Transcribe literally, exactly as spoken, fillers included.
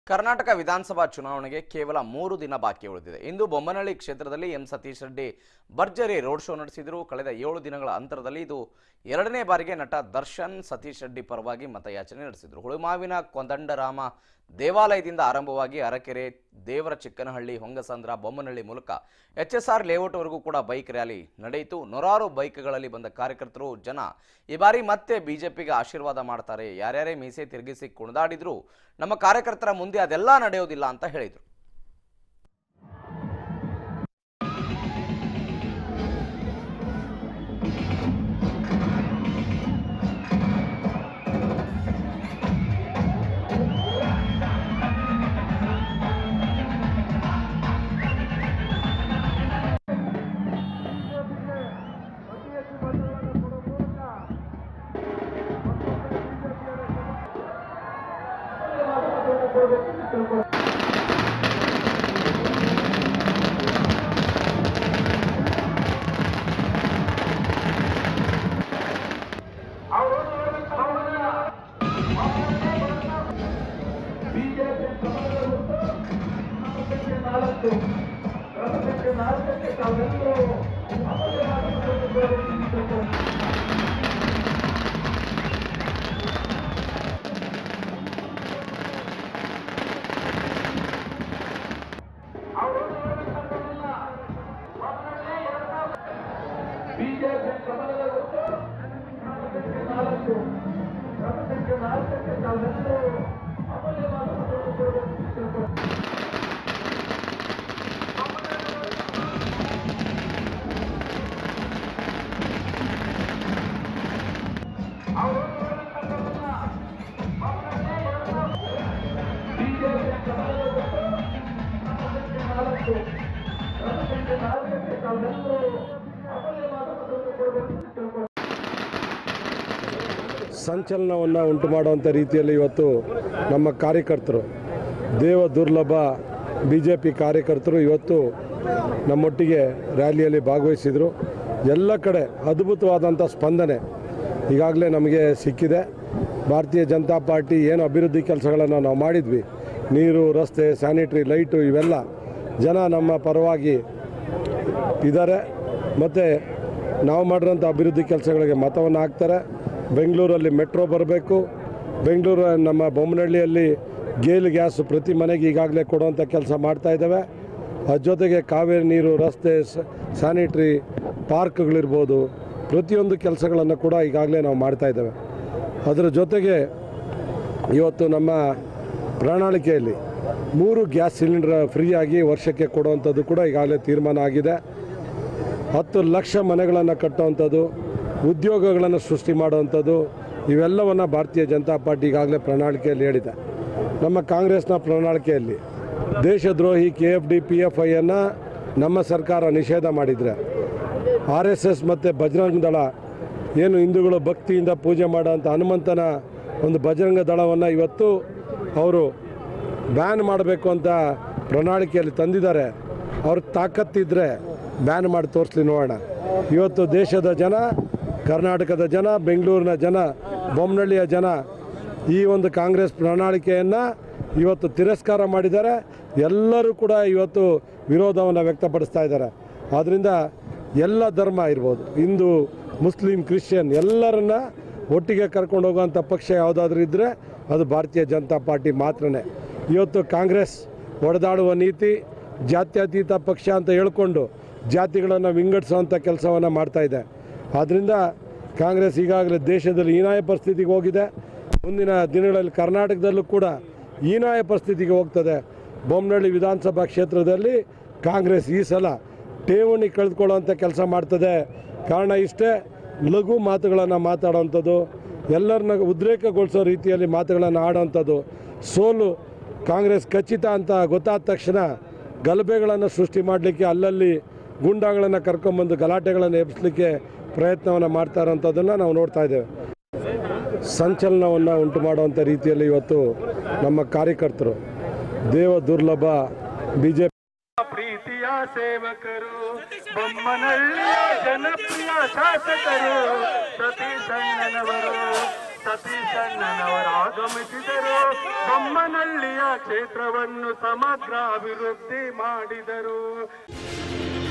ಕರ್ನಾಟಕ ವಿಧಾನಸಭಾ ಚುನಾವಣೆಗೆ ಕೇವಲ ಮೂರು ದಿನ ಬಾಕಿ ಉಳಿದಿದೆ. ಇಂದು ಬೊಮ್ಮನಹಳ್ಳಿ ಕ್ಷೇತ್ರದಲ್ಲಿ ಎಂ ಸತೀಶ್ ರೆಡ್ಡಿ ಭರ್ಜರಿ ರೋಡ್ ಶೋ ನಡೆಸಿದರು. ಕಳೆದ ಏಳು ದಿನಗಳ ಅಂತರದಲ್ಲಿ ಇದು ಎರಡನೇ ಬಾರಿಗೆ ನಟ ದರ್ಶನ್ ಸತೀಶ್ ರೆಡ್ಡಿ ಪರವಾಗಿ ಮತಯಾಚನೆ ನಡೆಸಿದರು. ಹುಳುಮಾವಿನ ಕೊಂದಂಡರಾಮ ದೇವಾಲಯದಿಂದ ಆರಂಭವಾಗಿ ಅರಕೆರೆ, ದೇವರ ಚಿಕ್ಕನಹಳ್ಳಿ, ಹೊಂಗಸಂದ್ರ, ಬೊಮ್ಮನಹಳ್ಳಿ ಮೂಲಕ ಎಚ್ ಎಸ್ ಆರ್ ಲೇಔಟ್ವರೆಗೂ ಕೂಡ ಬೈಕ್ ರ್ಯಾಲಿ ನಡೆಯಿತು. ನೂರಾರು ಬೈಕ್ಗಳಲ್ಲಿ ಬಂದ ಕಾರ್ಯಕರ್ತರು ಜನ ಈ ಬಾರಿ ಮತ್ತೆ ಬಿಜೆಪಿಗೆ ಆಶೀರ್ವಾದ ಮಾಡ್ತಾರೆ, ಯಾರ್ಯಾರೇ ಮೀಸೆ ತಿರುಗಿಸಿ ಕುಣಿದಾಡಿದ್ರು ನಮ್ಮ ಕಾರ್ಯಕರ್ತರ ಮುಂದೆ ಅದೆಲ್ಲ ನಡೆಯೋದಿಲ್ಲ ಅಂತ ಹೇಳಿದರು. ಸಂಚಲನವನ್ನು ಉಂಟು ಮಾಡುವಂಥ ರೀತಿಯಲ್ಲಿ ಇವತ್ತು ನಮ್ಮ ಕಾರ್ಯಕರ್ತರು, ದೇವ ದುರ್ಲಭ ಬಿ ಜೆ ಪಿ ಕಾರ್ಯಕರ್ತರು ಇವತ್ತು ನಮ್ಮೊಟ್ಟಿಗೆ ರ್ಯಾಲಿಯಲ್ಲಿ ಭಾಗವಹಿಸಿದರು. ಎಲ್ಲ ಕಡೆ ಅದ್ಭುತವಾದಂಥ ಸ್ಪಂದನೆ ಈಗಾಗಲೇ ನಮಗೆ ಸಿಕ್ಕಿದೆ. ಭಾರತೀಯ ಜನತಾ ಪಾರ್ಟಿ ಏನು ಅಭಿವೃದ್ಧಿ ಕೆಲಸಗಳನ್ನು ನಾವು ಮಾಡಿದ್ವಿ, ನೀರು, ರಸ್ತೆ, ಸ್ಯಾನಿಟ್ರಿ, ಲೈಟು, ಇವೆಲ್ಲ ಜನ ನಮ್ಮ ಪರವಾಗಿ ಇದ್ದಾರೆ. ಮತ್ತು ನಾವು ಮಾಡಿರೋಂಥ ಅಭಿವೃದ್ಧಿ ಕೆಲಸಗಳಿಗೆ ಮತವನ್ನು ಹಾಕ್ತಾರೆ. ಬೆಂಗಳೂರಲ್ಲಿ ಮೆಟ್ರೋ ಬರಬೇಕು, ಬೆಂಗಳೂರು ನಮ್ಮ ಬೊಮ್ಮನಹಳ್ಳಿಯಲ್ಲಿ ಗೇಲ್ ಗ್ಯಾಸು ಪ್ರತಿ ಮನೆಗೆ ಈಗಾಗಲೇ ಕೊಡುವಂಥ ಕೆಲಸ ಮಾಡ್ತಾಯಿದ್ದಾವೆ. ಅದ್ರ ಜೊತೆಗೆ ಕಾವೇರಿ ನೀರು, ರಸ್ತೆ, ಸ್ಯಾನಿಟ್ರಿ, ಪಾರ್ಕ್ಗಳಿರ್ಬೋದು, ಪ್ರತಿಯೊಂದು ಕೆಲಸಗಳನ್ನು ಕೂಡ ಈಗಾಗಲೇ ನಾವು ಮಾಡ್ತಾಯಿದ್ದೇವೆ. ಅದರ ಜೊತೆಗೆ ಇವತ್ತು ನಮ್ಮ ಪ್ರಣಾಳಿಕೆಯಲ್ಲಿ ಮೂರು ಗ್ಯಾಸ್ ಸಿಲಿಂಡರ್ ಫ್ರೀಯಾಗಿ ವರ್ಷಕ್ಕೆ ಕೊಡುವಂಥದ್ದು ಕೂಡ ಈಗಾಗಲೇ ತೀರ್ಮಾನ ಆಗಿದೆ. ಹತ್ತು ಲಕ್ಷ ಮನೆಗಳನ್ನು ಕಟ್ಟುವಂಥದ್ದು, ಉದ್ಯೋಗಗಳನ್ನು ಸೃಷ್ಟಿ ಮಾಡುವಂಥದ್ದು, ಇವೆಲ್ಲವನ್ನು ಭಾರತೀಯ ಜನತಾ ಪಾರ್ಟಿ ಈಗಾಗಲೇ ಪ್ರಣಾಳಿಕೆಯಲ್ಲಿ ಹೇಳಿದೆ. ನಮ್ಮ ಕಾಂಗ್ರೆಸ್ನ ಪ್ರಣಾಳಿಕೆಯಲ್ಲಿ ದೇಶದ್ರೋಹಿ K F D P F ಐಯನ್ನು ನಮ್ಮ ಸರ್ಕಾರ ನಿಷೇಧ ಮಾಡಿದರೆ, ಆರ್ ಎಸ್ ಎಸ್ ಮತ್ತು ಬಜರಂಗ ದಳ ಏನು ಹಿಂದೂಗಳು ಭಕ್ತಿಯಿಂದ ಪೂಜೆ ಮಾಡೋಂಥ ಹನುಮಂತನ ಒಂದು ಬಜರಂಗ ದಳವನ್ನು ಇವತ್ತು ಅವರು ಬ್ಯಾನ್ ಮಾಡಬೇಕು ಅಂತ ಪ್ರಣಾಳಿಕೆಯಲ್ಲಿ ತಂದಿದ್ದಾರೆ. ಅವ್ರ ತಾಕತ್ತಿದ್ದರೆ ಬ್ಯಾನ್ ಮಾಡಿ ತೋರಿಸ್ಲಿ ನೋಡೋಣ. ಇವತ್ತು ದೇಶದ ಜನ, ಕರ್ನಾಟಕದ ಜನ, ಬೆಂಗಳೂರಿನ ಜನ, ಬೊಮ್ಮನಹಳ್ಳಿಯ ಜನ ಈ ಒಂದು ಕಾಂಗ್ರೆಸ್ ಪ್ರಣಾಳಿಕೆಯನ್ನು ಇವತ್ತು ತಿರಸ್ಕಾರ ಮಾಡಿದ್ದಾರೆ. ಎಲ್ಲರೂ ಕೂಡ ಇವತ್ತು ವಿರೋಧವನ್ನು ವ್ಯಕ್ತಪಡಿಸ್ತಾ ಇದ್ದಾರೆ. ಆದ್ದರಿಂದ ಎಲ್ಲ ಧರ್ಮ ಇರ್ಬೋದು, ಹಿಂದೂ, ಮುಸ್ಲಿಂ, ಕ್ರಿಶ್ಚಿಯನ್ ಎಲ್ಲರನ್ನ ಒಟ್ಟಿಗೆ ಕರ್ಕೊಂಡು ಹೋಗುವಂಥ ಪಕ್ಷ ಯಾವುದಾದ್ರೂ ಇದ್ದರೆ ಅದು ಭಾರತೀಯ ಜನತಾ ಪಾರ್ಟಿ ಮಾತ್ರನೇ. ಇವತ್ತು ಕಾಂಗ್ರೆಸ್ ಹೊಡೆದಾಡುವ ನೀತಿ, ಜಾತ್ಯತೀತ ಪಕ್ಷ ಅಂತ ಹೇಳ್ಕೊಂಡು ಜಾತಿಗಳನ್ನು ವಿಂಗಡಿಸುವಂಥ ಕೆಲಸವನ್ನು ಮಾಡ್ತಾಯಿದೆ. ಆದ್ದರಿಂದ ಕಾಂಗ್ರೆಸ್ ಈಗಾಗಲೇ ದೇಶದಲ್ಲಿ ಹೀನಾಯ ಪರಿಸ್ಥಿತಿಗೆ ಹೋಗಿದೆ. ಮುಂದಿನ ದಿನಗಳಲ್ಲಿ ಕರ್ನಾಟಕದಲ್ಲೂ ಕೂಡ ಹೀನಾಯ ಪರಿಸ್ಥಿತಿಗೆ ಹೋಗ್ತದೆ. ಬೊಮ್ಮನಹಳ್ಳಿ ವಿಧಾನಸಭಾ ಕ್ಷೇತ್ರದಲ್ಲಿ ಕಾಂಗ್ರೆಸ್ ಈ ಸಲ ಠೇವಣಿ ಕಳೆದುಕೊಳ್ಳುವಂಥ ಕೆಲಸ ಮಾಡ್ತದೆ. ಕಾರಣ ಇಷ್ಟೇ, ಲಘು ಮಾತುಗಳನ್ನು ಮಾತಾಡೋವಂಥದ್ದು, ಎಲ್ಲರನ್ನ ಉದ್ರೇಕಗೊಳಿಸೋ ರೀತಿಯಲ್ಲಿ ಮಾತುಗಳನ್ನು ಆಡೋವಂಥದ್ದು. ಸೋಲು ಕಾಂಗ್ರೆಸ್ ಖಚಿತ ಅಂತ ಗೊತ್ತಾದ ತಕ್ಷಣ ಗಲಭೆಗಳನ್ನು ಸೃಷ್ಟಿ ಮಾಡಲಿಕ್ಕೆ, ಅಲ್ಲಲ್ಲಿ ಗೂಂಡಾಗಳನ್ನು ಕರ್ಕೊಂಬಂದು ಗಲಾಟೆಗಳನ್ನು ಎಬ್ಬಿಸಲಿಕ್ಕೆ ಪ್ರಯತ್ನವನ್ನು ಮಾಡ್ತಾ ಇರೋಂಥದ್ದನ್ನು ನಾವು ನೋಡ್ತಾ ಇದ್ದೇವೆ. ಸಂಚಲನವನ್ನು ಉಂಟು ಮಾಡುವಂಥ ರೀತಿಯಲ್ಲಿ ಇವತ್ತು ನಮ್ಮ ಕಾರ್ಯಕರ್ತರು, ದೇವ ದುರ್ಲಭ ಬಿ ಜೆ ಪಿ ಪ್ರೀತಿಯ ಸೇವಕರು, ಬೊಮ್ಮನಹಳ್ಳಿಯ ಜನಪ್ರಿಯ ಶಾಸಕರು, ಸತೀಶ್ ಅಣ್ಣನವರು ಸತೀಶಣ್ಣನವರು ಆಗಮಿಸಿದರು. ಬೊಮ್ಮನಹಳ್ಳಿಯ ಕ್ಷೇತ್ರವನ್ನು ಸಮಗ್ರ ಅಭಿವೃದ್ಧಿ ಮಾಡಿದರು.